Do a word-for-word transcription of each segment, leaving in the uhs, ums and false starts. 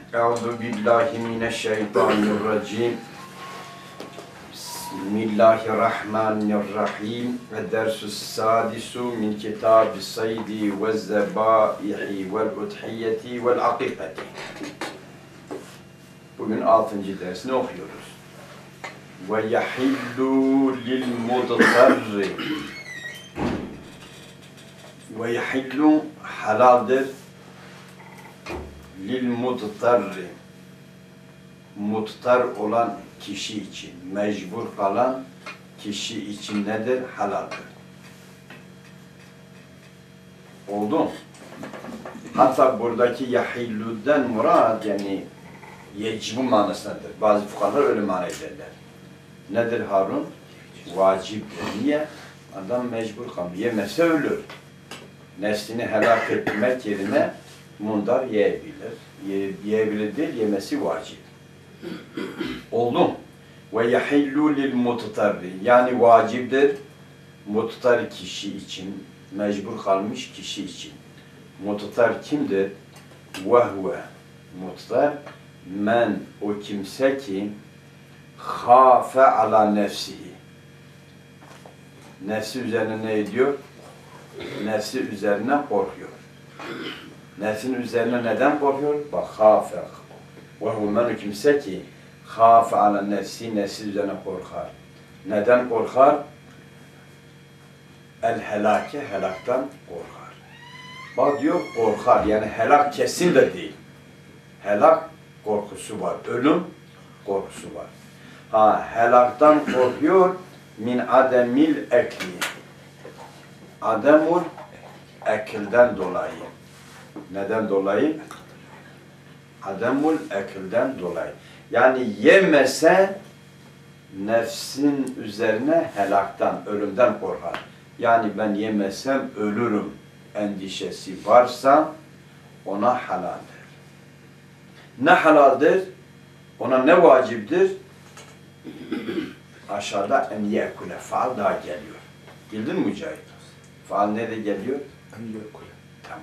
Euzu billahi mineşşeytanirracim. Bismillahirrahmanirrahim. Ve dersus sadisu min kitab-ı saydi ve zebaihi vel udhiyeti vel akikati. Bugün altıncı dersini okuyoruz. Ve yahillu lil mudtarri. Ve yahillu halaldir. Lil mudtarri, mudtar olan kişi için, mecbur kalan kişi için nedir? Halaldir. Oldu mu? Hatta buradaki yahillüden murad yani yecibu manasındadır. Bazı fukahalar öyle mana ederler. Nedir Harun? Vaciptir. Niye? Adam mecbur kalıyor. Yemese ölür. Neslini helak etmek yerine mundar yiyebilir. Ye, yiyebilir değil, yemesi vacip. Oldu. Ve yahillu lil muttarri. Yani vaciptir. Muttar kişi için, mecbur kalmış kişi için. Muttar kimdir? Ve huve. Muttar men o kimse ki khafe ala nefsihi. Nefsi üzerine ne ediyor? Nefsi üzerine korkuyor. Nefsin üzerine neden korkuyor? Bak, hâfe. Ve humen kimse ki hâfe ala nefsi, nefsi üzerine korkar. Neden korkar? El helake, helaktan korkar. Bak diyor, korkar. Yani helak kesin de değil. Helak korkusu var. Ölüm korkusu var. Ha, helaktan korkuyor. Min ademil ekli. Ademul ekilden dolayı. Neden dolayı? Ademul ekilden dolayı. Yani yemese nefsin üzerine helaktan, ölümden korkar. Yani ben yemesem ölürüm endişesi varsa ona halaldir. Ne halaldir? Ona ne vaciptir? Aşağıda en yekule. Faal daha geliyor. Bildin mi Mücahit? Faal nerede geliyor? En yekule. Tamam.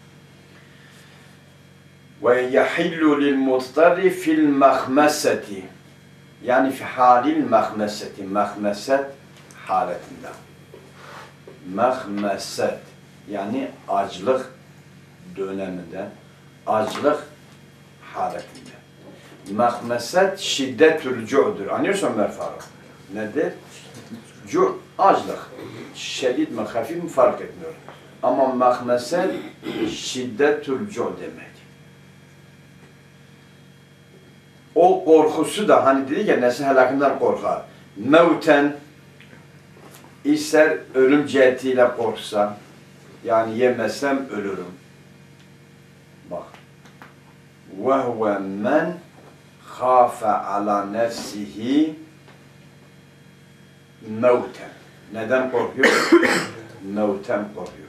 Ve yahillu lil muttarri fil mahmeseti. Yani fi halil mahmeseti. Mahmeset haletinde. Mahmeset. Yani açlık döneminde. Açlık haletinde. Mahmeset şiddetül cu'dur. Anlıyorsan Ömer Faruk? Nedir? Cu' açlık. Şedid mi, hafif mi fark etmiyor. Ama mahmeset şiddetül cu' demek. O korkusu da hani dedi ya nefsi helakından korkar. Mevten ister ölüm cihetiyle korksa yani yemezsem ölürüm. Bak. Ve huve men khafe ala nefsihi mevten. Neden korkuyor? Mevten korkuyor.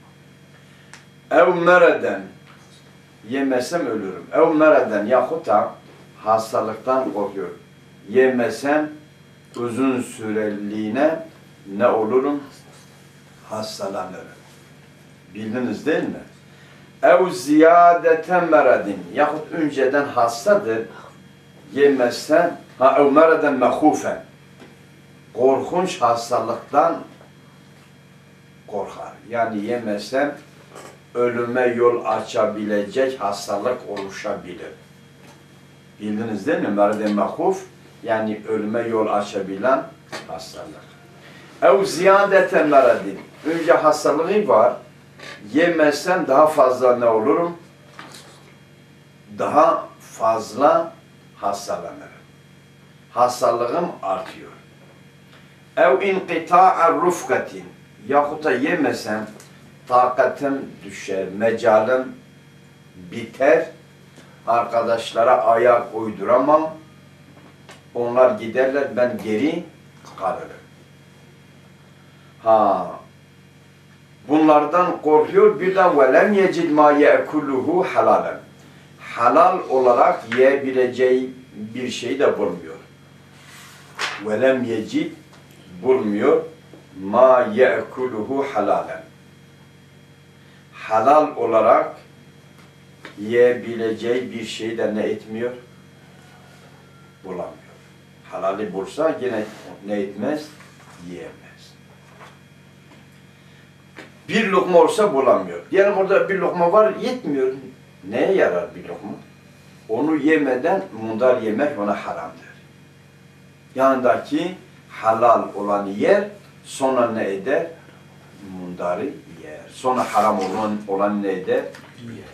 Ev mereden yemezsem ölürüm. Ev mereden yahut da hastalıktan korkuyor. Yemesem uzun süreliğine ne olurum? Hastalanırım. Bildiniz değil mi? Ev ziyadeten meradin yahut önceden hastadır. Yemezsen ha ev meraden mehufen korkunç hastalıktan korkar. Yani yemezsem ölüme yol açabilecek hastalık oluşabilir. Bildiniz değil mi? Merad-ı mahuf yani ölüme yol açabilen hastalık. Ev ziyadeten meradin. Önce hastalığı var. Yemezsem daha fazla ne olurum? Daha fazla hastalanırım. Hastalığım artıyor. Ev inqita'a rufkatin. Yahut da yemesem takatim düşer, mecalim biter. Arkadaşlara ayak uyduramam. Onlar giderler, ben geri kalırım. Ha, bunlardan korkuyor. Bir de velem yecid ma ye'kuluhu halalen. Halal olarak yiyebileceği bir şey de bulmuyor. Velem yecid bulmuyor. Ma ye'kuluhu halalen. Halal olarak yiyebileceği bir şey de ne etmiyor? Bulamıyor. Halali bulsa yine ne etmez? Yiyemez. Bir lokma olsa bulamıyor. Diyelim orada bir lokma var, yetmiyor. Neye yarar bir lokma? Onu yemeden mundar yemek ona haramdır. Yanındaki halal olanı yer, sonra ne eder? Mundarı yer. Sonra haram olan, olan ne eder? Yer.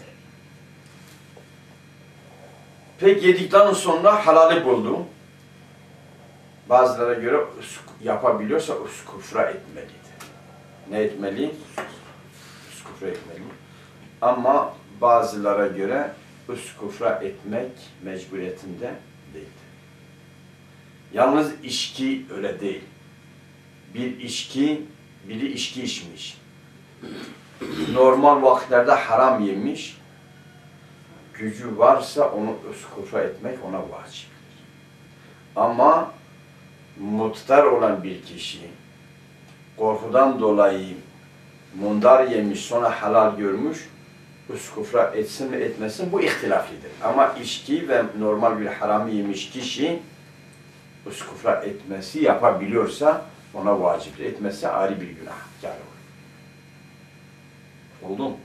Peki yedikten sonra halali buldu. Bazılara göre yapabiliyorsa uskufra etmelidir. Ne etmeli? Uskufra etmeli. Ama bazılara göre uskufra etmek mecburiyetinde değildir. Yalnız içki öyle değil. Bir içki, biri içki içmiş. Normal vakitlerde haram yemiş. Gücü varsa onu uskufra etmek ona vaciptir. Ama muhtar olan bir kişi korkudan dolayı mundar yemiş sonra halal görmüş, uskufra etsin mi etmesin bu ihtilaflidir. Ama içki ve normal bir haramı yemiş kişi uskufra etmesi yapabiliyorsa ona vaciptir. Etmezse ayrı bir günah kâr olur. Oldu mu?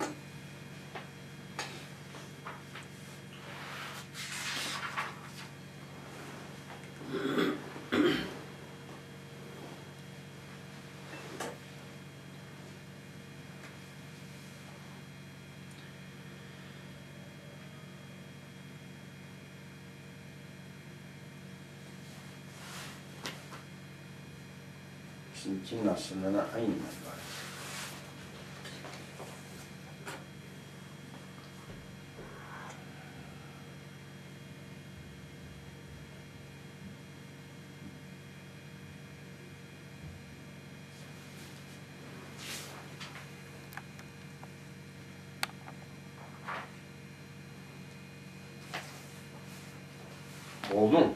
Şimdi nasılına aynı var. Oldu mu?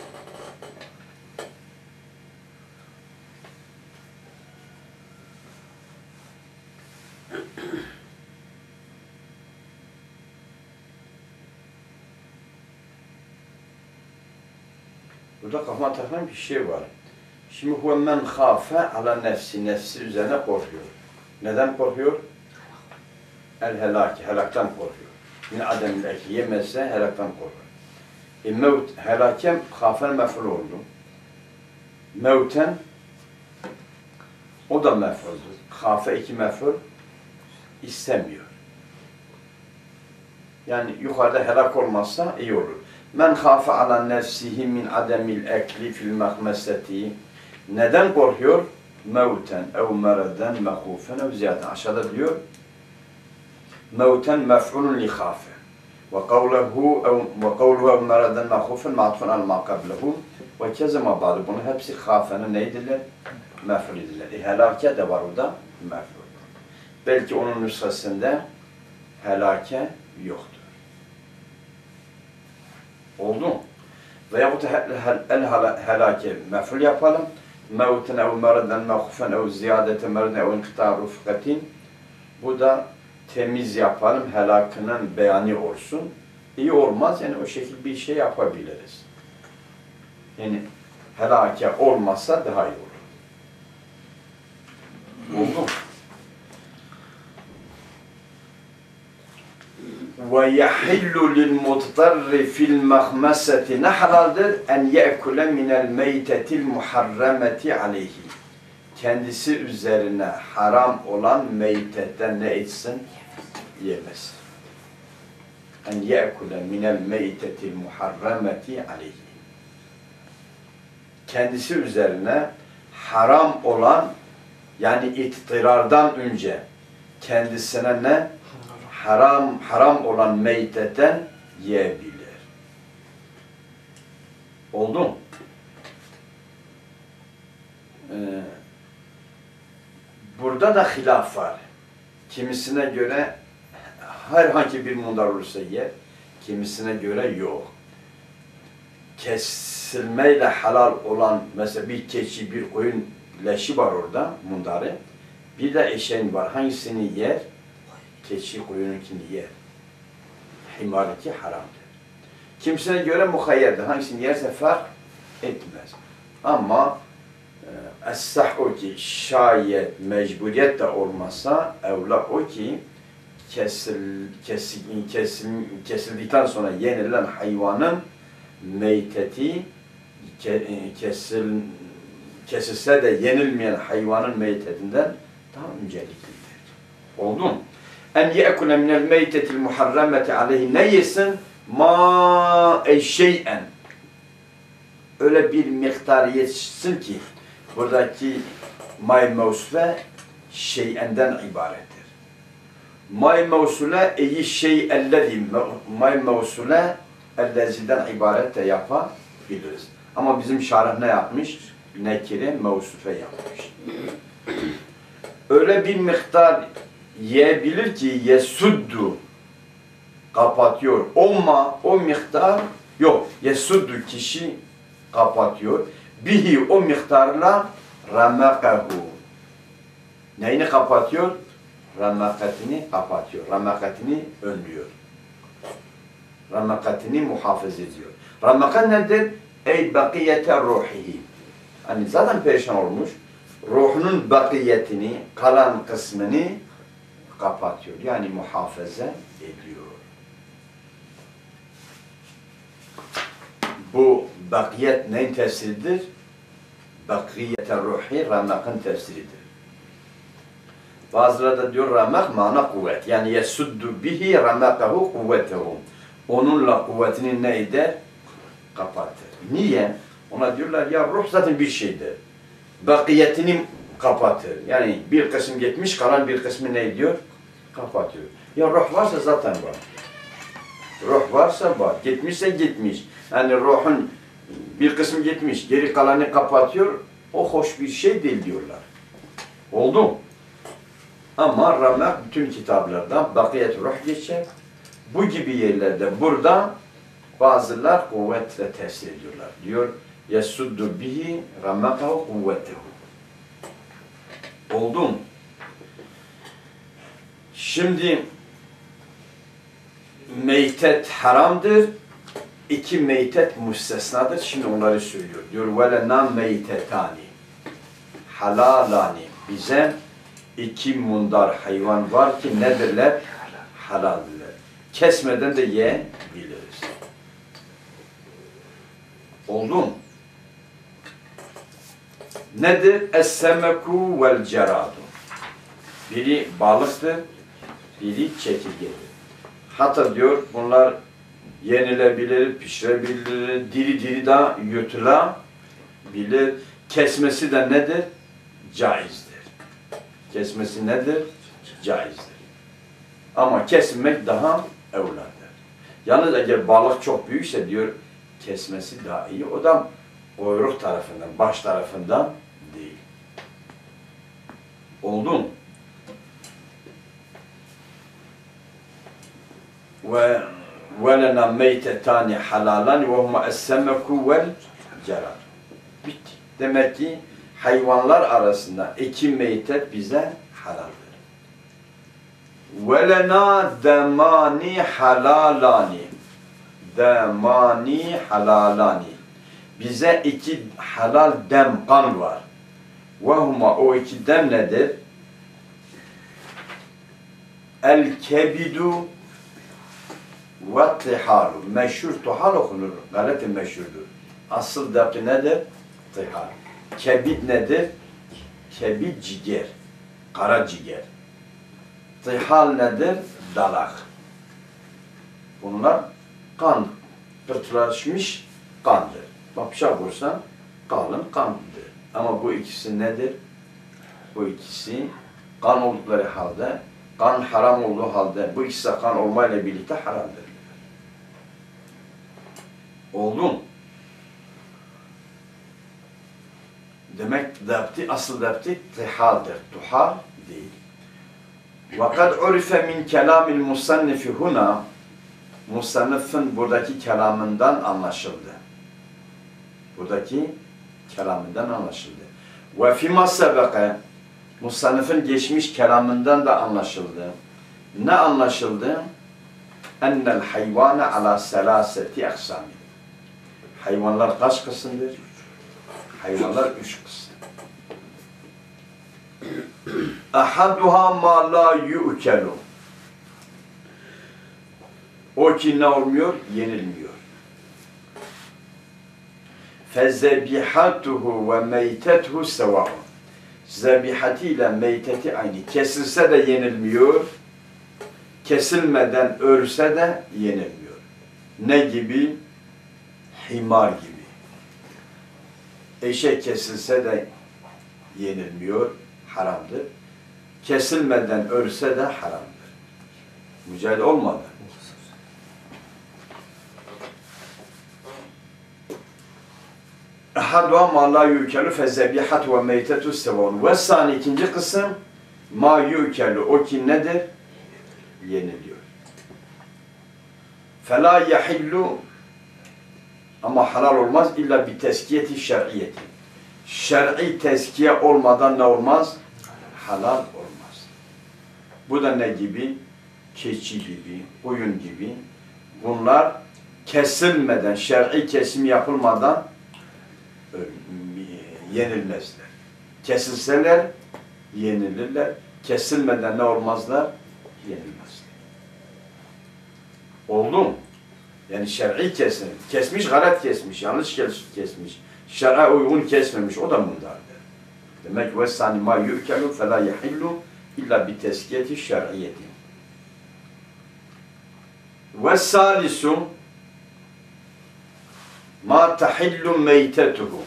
Burada kafama takılan bir şey var. Şimdi huve men khâfe ala nefsi, nefsi üzerine korkuyor. Neden korkuyor? El helaki, helaktan korkuyor. Min ademil eki, yemezse helaktan korkuyor. E mevt, helakem khâfen mef'ul oldu. Mevten, o da mef'uldür. Khâfe iki mef'ul istemiyor. Yani yukarıda helak olmazsa iyi olur. Men khâfe ala nefsihi min ademil ekli fil mehmeseti. Neden korkuyor? Mevten ev meraden mekhufen ev ziyaden. Aşağıda diyor. Mevten mef'ulun li khâfe. Ve kavlehu ve kavluhu ev meraden mekhufen ma'tufun al maqablehu. Ve kezema bağlı. Bunu hepsi khâfenin neydiler? Mef'ul idiler. E, helake de var orada. Mef'ul. Belki onun nüshasında helake yoktur. Oldu mu? Veyahut el helake mef'ul yapalım. Mevten ev meraden mekhufen ev ziyadete meraden ev inkıta rufkatin. Bu da temiz yapalım, helakının beyanı olsun. İyi olmaz, yani o şekilde bir şey yapabiliriz. Yani helake olmazsa daha iyi olur. Oldu mu? وَيَحِلُّ لِلْمُضْطَرِّ فِي الْمَخْمَسَةِ Ne halaldir? En ye'kule minel meytetil muharremeti aleyhi. Kendisi üzerine haram olan meytetten ne etsin? Yemez. En ye'kule minel meytetil muharremeti aleyhi. Kendisi üzerine haram olan, yani ittirardan önce kendisine ne? Haram, haram olan meyteten yiyebilir. Oldu mu? Ee, burada da hilaf var. Kimisine göre herhangi bir mundar olursa yer, kimisine göre yok. Kesilmeyle halal olan, mesela bir keçi, bir koyun leşi var orada, mundarı. Bir de eşeğin var. Hangisini yer? Keçi koyununkini yer. himariki haramdır. Kimsine göre muhayyerdir. Hangisini yerse fark etmez. Ama es-sah o ki şayet mecburiyet de olmasa evla o ki kesil, kesil, kesil, kesildikten sonra yenilen hayvanın meyteti kesil, kesilse de yenilmeyen hayvanın meytetinden daha önceliklidir. Oldu mu? En ye'kule minel meytetil muharremeti aleyhi ne yesin? Ma eşşey'en öyle bir miktar yetişsin ki buradaki may mevsule şey'enden ibarettir. May mevsule eyi şey ellezi may mevsule elleziden ibaret de yapabiliriz. Ama bizim şarih ne yapmış? Nekire mevsufe yapmış. Öyle bir miktar yiyebilir ki yesuddu kapatıyor. Oma o miktar yok. Yesuddu kişi kapatıyor. Bihi o miktarla ramakahu. Neyini kapatıyor? Ramakatini kapatıyor. Ramakatini önlüyor. Ramakatini muhafaza ediyor. Ramakat nedir? Ey bakiyete ruhihi. Hani zaten perişan olmuş. Ruhunun bakiyetini, kalan kısmını kapatıyor. Yani muhafaza ediyor. Bu bakiyet neyin tefsiridir? Bakiyete ruhi, ramakın tefsiridir. Bazıları da diyor ramak mana kuvvet. Yani yesuddu bihi ramakahu kuvvetehu. Onunla kuvvetini ne eder? Kapatır. Niye? Ona diyorlar ya ruh zaten bir şeydir. Bakiyetini kapatır. Yani bir kısım gitmiş, kalan bir kısmı ne ediyor? Kapatıyor. Ya ruh varsa zaten var. Ruh varsa var. Gitmişse gitmiş. Yani ruhun bir kısmı gitmiş, geri kalanı kapatıyor. O hoş bir şey değil diyorlar. Oldu mu? Ama ramak bütün kitaplarda bakiyet ruh geçer. Bu gibi yerlerde burada bazılar kuvvetle tefsir ediyorlar. Diyor yesuddu bihi ramakahu kuvvetehu. Oldu mu? Şimdi meytet haramdır. İki meytet müstesnadır. Şimdi onları söylüyor. Diyor وَلَنَا meytetani halalani. Bize iki mundar hayvan var ki nedirler? Halaldirler. Kesmeden de yiyebiliriz. Oldu mu? Nedir? Es-semeku vel ceradu. Biri balıktır, biri çekirgedir. Hatta diyor bunlar yenilebilir, pişirebilir, diri diri de yutulabilir. Kesmesi de nedir? Caizdir. Kesmesi nedir? Caizdir. Ama kesmek daha evladır. Yalnız eğer balık çok büyükse diyor kesmesi daha iyi. O da kuyruk tarafından, baş tarafından değil. Oldu mu? Ve وَلَنَا مَيْتَتَانِ حَلَالًا وَهُمَا السَّمَكُ وَالْجَرَادُ. Bitti. Demek ki hayvanlar arasında iki meytet bize halaldir. وَلَنَا دَمَانِ حَلَالًا Demani halalani. Bize iki halal dem kan var. Vehuma o iki dem nedir? El kebidu ve tihalu. Meşhur tuhal okunur. Galati meşhurdur. Asıl dapı nedir? Tihal. Kebid nedir? Kebid ciger. Kara ciger. Tihal nedir? Dalak. Bunlar kan, pırtılaşmış kandır. Bapşak vursan kalın kandır. Ama bu ikisi nedir? Bu ikisi kan oldukları halde, kan haram olduğu halde, bu ikisi kan olmayla birlikte haramdır. Oldu mu? Demek dapti, asıl dapti tihaldir. Tuhal değil. وَقَدْ عُرِفَ مِنْ كَلَامِ الْمُصَنِّفِ هُنَا Musannif'in buradaki kelamından anlaşıldı. Buradaki kelamından anlaşıldı. Ve fîmâ sebeke Musannif'in geçmiş kelamından da anlaşıldı. Ne anlaşıldı? ennel hayvane ala selaseti aksami. Hayvanlar kaç kısımdır? Hayvanlar üç kısım. Ahaduha ma la yu'kelu. O ki ne olmuyor? Yenilmiyor. Fezebihatuhu ve meytetuhu sevâun. Zebihatiyle meyteti aynı. Kesilse de yenilmiyor. Kesilmeden ölse de yenilmiyor. Ne gibi? Himar gibi. Eşek kesilse de yenilmiyor, haramdır. Kesilmeden ölse de haramdır. Mücadele olmadı. Ahadua ma la yukelu fezebihatu ve meytetu sevun. Ve sani ikinci kısım ma yukelu. O ki nedir? Yeniliyor. Fela yahillu ama halal olmaz illa bir tezkiyeti şer'iyeti. Şer'i tezkiye olmadan ne olmaz? Halal olmaz. Bu da ne gibi? Keçi gibi, koyun gibi. Bunlar kesilmeden, şer'i kesim yapılmadan yenilmezler. Kesilseler yenilirler. Kesilmeden ne olmazlar? Yenilmezler. Oldu mu? Yani şer'i kesim. Kesmiş, galet kesmiş, yanlış kesmiş. Şer'a uygun kesmemiş, o da mundardır. Demek ve sani ma yükelu fe la yahillu illa bi teskiyeti şer'iyeti. Ve salisu ma tahillu meytetuhu.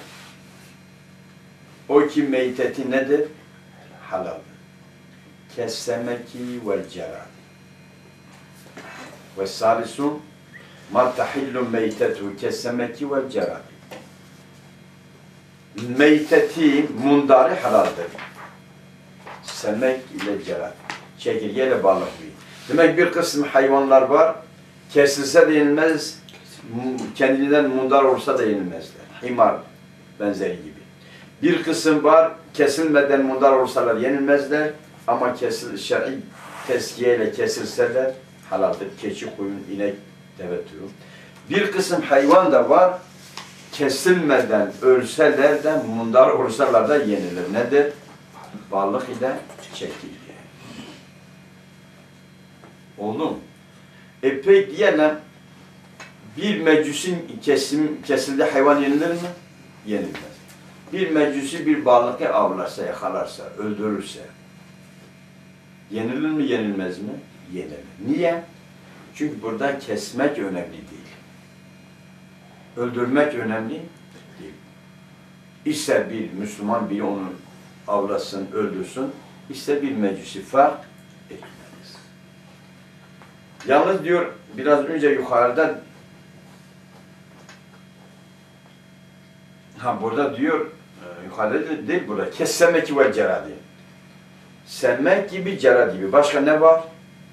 O ki meyteti nedir? Halaldır. Kessemeki vel cerad. Ve salisu ma tahillu meytetuhu kessemeki vel cerad. Meyteti, mundarı halaldir. Semek ile cerad. Çekirgeyle balık büyük. Demek bir kısım hayvanlar var, kesilse de yenilmez, kendinden mundar olsa da yenilmezler. Himar benzeri gibi. Bir kısım var, kesilmeden mundar olsalar yenilmezler ama kesil, şer'i teskiyeyle kesilseler halaldir. Keçi, koyun, inek, deve türü. Bir kısım hayvan da var, kesilmeden ölseler de mundar olsalar da yenilir. Nedir? Balık ile çekirge. Oldu mu? E peki diyelim bir mecusin kesim, kesildiği hayvan yenilir mi? Yenilmez. Bir mecusi bir balığı avlarsa, yakalarsa, öldürürse yenilir mi, yenilmez mi? Yenilir. Niye? Çünkü burada kesmek önemli değil. Öldürmek önemli değil. İster bir Müslüman biri onu avlasın, öldürsün, ister bir mecusi fark etmez. Yalnız diyor, biraz önce yukarıda ha burada diyor, yukarıda değil burada, kessemek ve ceradi. Semmek gibi, cerad gibi. Başka ne var?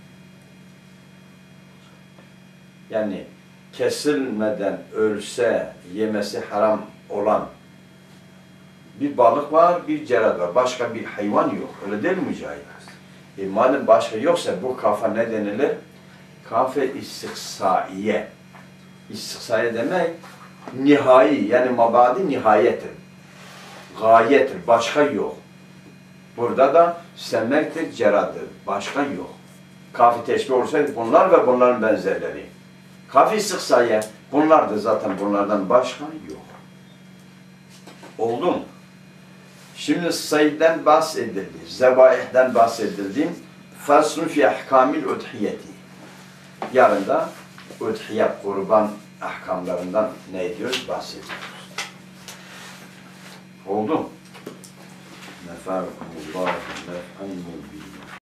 Yani kesilmeden ölse, yemesi haram olan bir balık var, bir cerad var. Başka bir hayvan yok. Öyle değil mi Mücahit? E madem başka yoksa bu kafa ne denilir? Kafe istiksaiye. İstiksaiye demek nihai, yani mabadi nihayettir. Gayettir, başka yok. Burada da semmektir, ceradır, başka yok. Kafi teşbih olsaydı bunlar ve bunların benzerleri. Kafi istiksaiye, bunlardır zaten, bunlardan başka yok. Oldu mu? Şimdi sayıdan bahsedildi, zebaihden bahsedildi. Faslun fi ahkamil udhiyeti. Yarın da udhiye, kurban ahkamlarından ne ediyoruz? Bahsediyoruz. Oldu mu? Nefakumullah, nef'an mubin.